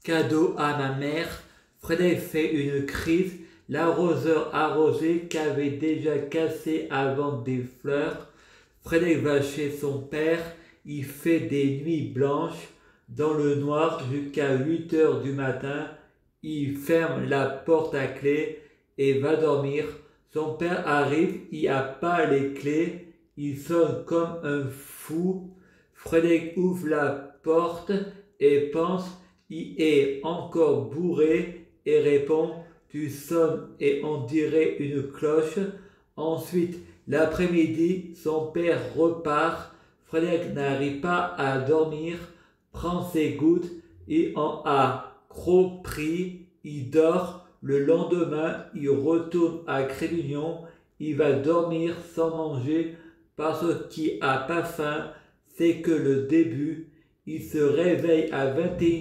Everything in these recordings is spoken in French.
cadeau à ma mère. Frédéric fait une crise. L'arroseur arrosé qu'avait déjà cassé avant des fleurs. Frédéric va chez son père. Il fait des nuits blanches dans le noir jusqu'à 8 heures du matin. Il ferme la porte à clé et va dormir. Son père arrive, il n'a pas les clés. Il sonne comme un fou. Frédéric ouvre la porte et pense il est encore bourré et répond tu sonnes et on dirait une cloche. Ensuite, l'après-midi, son père repart. Frédéric n'arrive pas à dormir, prend ses gouttes et en a gros pris. Il dort. Le lendemain, il retourne à Crélignon. Il va dormir sans manger parce qu'il n'a pas faim. C'est que le début. Il se réveille à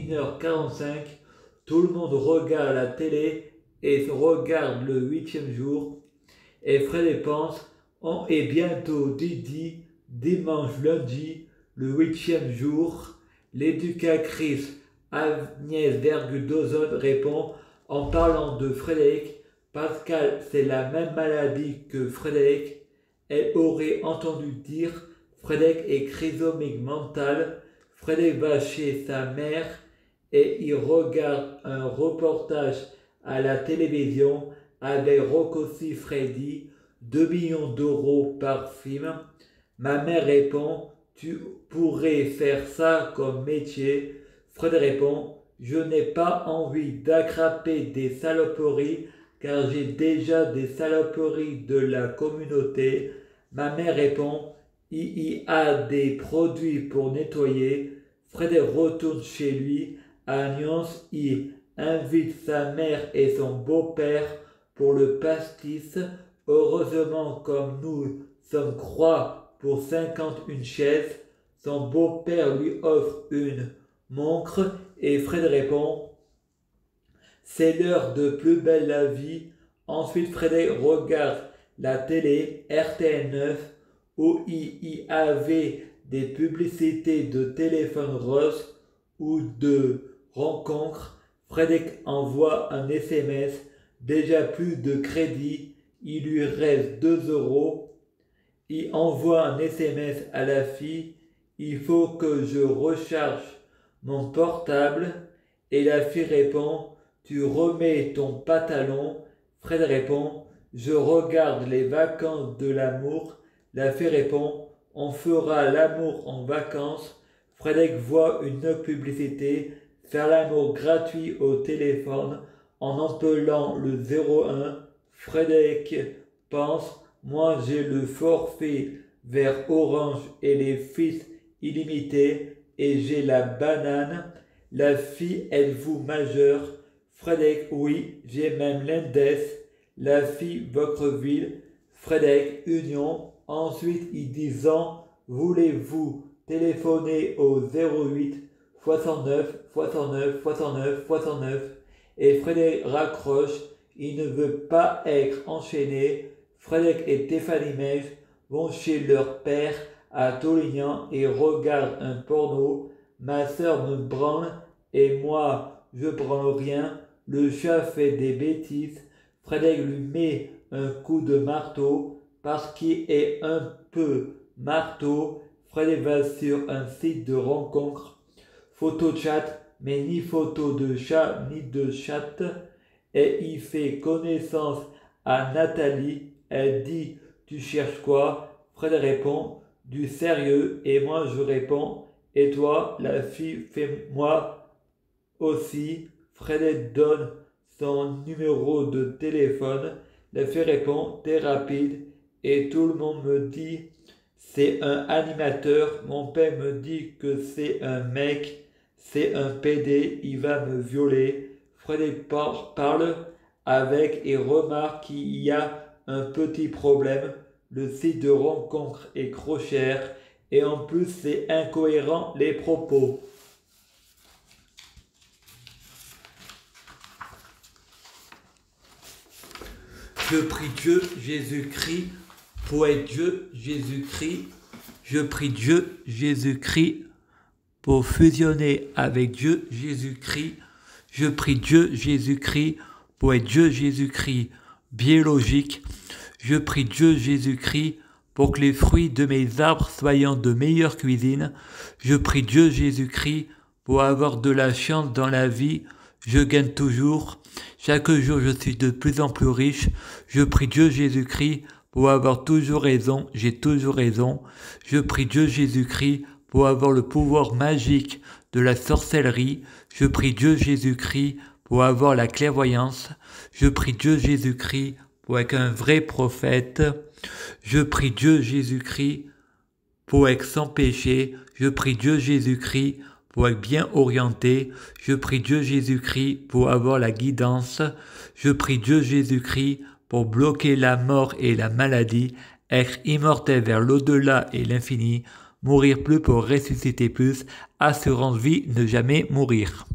21h45. Tout le monde regarde la télé et regarde le 8e jour. Et Frédéric pense, on est bientôt dimanche, lundi, le 8e jour. L'éducatrice Agnès Vergudozon répond en parlant de Frédéric. Pascal, c'est la même maladie que Frédéric. Elle aurait entendu dire Frédéric est trisomique mental. Frédéric va chez sa mère et il regarde un reportage à la télévision avec Rocco Siffredi, 2 millions d'euros par film. Ma mère répond, tu pourrais faire ça comme métier. Frédéric répond, je n'ai pas envie d'attraper des saloperies car j'ai déjà des saloperies de la communauté. Ma mère répond, il y a des produits pour nettoyer. Frédéric retourne chez lui. À Nyons, il invite sa mère et son beau-père pour le pastis. Heureusement, comme nous sommes croix pour 51 chaises, son beau-père lui offre une montre et Frédéric répond c'est l'heure de plus belle la vie. Ensuite, Frédéric regarde la télé RTL9 où il y avait des publicités de téléphone rose ou de rencontres. Frédéric envoie un SMS, déjà plus de crédit, il lui reste 2 euros. Il envoie un SMS à la fille, il faut que je recharge mon portable. Et la fille répond, tu remets ton pantalon. Frédéric répond, je regarde les vacances de l'amour. La fille répond, on fera l'amour en vacances. Frédéric voit une publicité, faire l'amour gratuit au téléphone en appelant le 01. Frédéric pense, moi j'ai le forfait vers Orange et les fils illimités et j'ai la banane. La fille, êtes-vous majeur? Frédéric, oui, j'ai même l'index. La fille, Vaucreville. Frédéric, Union. Ensuite, il disant, voulez-vous téléphoner au 08 69 69 69 69 et Frédéric raccroche, il ne veut pas être enchaîné. Frédéric et Stéphanie Meige vont chez leur père à Tolignan et regardent un porno. Ma sœur me branle et moi je branle rien. Le chat fait des bêtises. Frédéric lui met un coup de marteau parce qu'il est un peu marteau. Frédéric va sur un site de rencontre. Photo chat, mais ni photo de chat ni de chatte. Et il fait connaissance à Nathalie. Elle dit tu cherches quoi? Frédéric répond du sérieux et moi je réponds et toi? La fille fait moi aussi. Frédéric donne son numéro de téléphone. La fille répond t'es rapide et tout le monde me dit c'est un animateur. Mon père me dit que c'est un mec, c'est un PD, il va me violer. Frédéric parle avec et remarque qu'il y a un petit problème. Le site de rencontre est trop cher et en plus c'est incohérent les propos. Je prie Dieu, Jésus-Christ, pour être Dieu, Jésus-Christ. Je prie Dieu, Jésus-Christ, pour fusionner avec Dieu, Jésus-Christ. Je prie Dieu Jésus-Christ pour être Dieu Jésus-Christ biologique. Je prie Dieu Jésus-Christ pour que les fruits de mes arbres soient de meilleure cuisine. Je prie Dieu Jésus-Christ pour avoir de la chance dans la vie. Je gagne toujours. Chaque jour, je suis de plus en plus riche. Je prie Dieu Jésus-Christ pour avoir toujours raison. J'ai toujours raison. Je prie Dieu Jésus-Christ pour avoir le pouvoir magique de la sorcellerie. Je prie Dieu Jésus-Christ pour avoir la clairvoyance. Je prie Dieu Jésus-Christ pour être un vrai prophète. Je prie Dieu Jésus-Christ pour être sans péché. Je prie Dieu Jésus-Christ pour être bien orienté. Je prie Dieu Jésus-Christ pour avoir la guidance. Je prie Dieu Jésus-Christ pour bloquer la mort et la maladie, être immortel vers l'au-delà et l'infini, mourir plus pour ressusciter plus, assurance vie, ne jamais mourir.